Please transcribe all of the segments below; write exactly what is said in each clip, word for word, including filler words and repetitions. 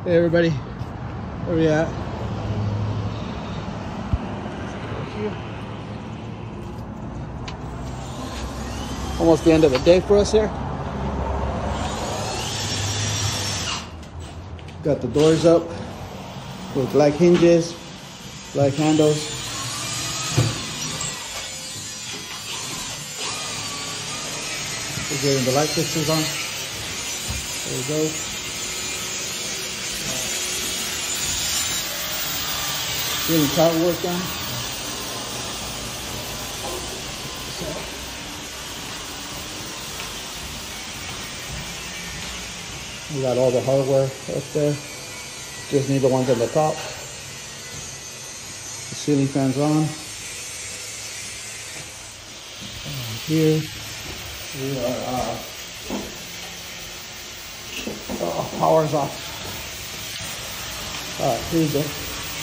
Hey everybody, where we at? Almost the end of the day for us here. Got the doors up with black hinges, black handles. We're getting the light fixtures on. There we go. Getting tile work done. We got all the hardware up there. Just need the ones on the top. The ceiling fans on. And here we are. Uh, oh, power's off. All right, here we go.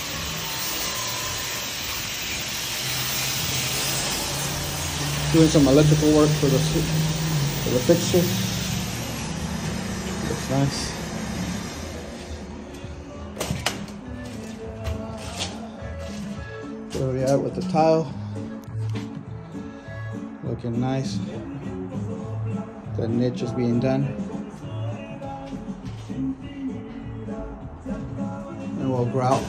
Doing some electrical work for the for the fixture. Looks nice. Where we at with the tile? Looking nice. The niche is being done. And we'll grout.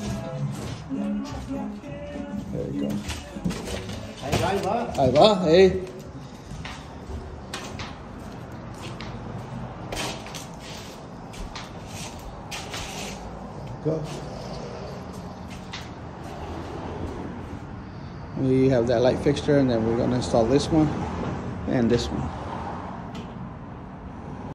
There we go. Ahí va, hey. Go. We have that light fixture, and then we're going to install this one and this one.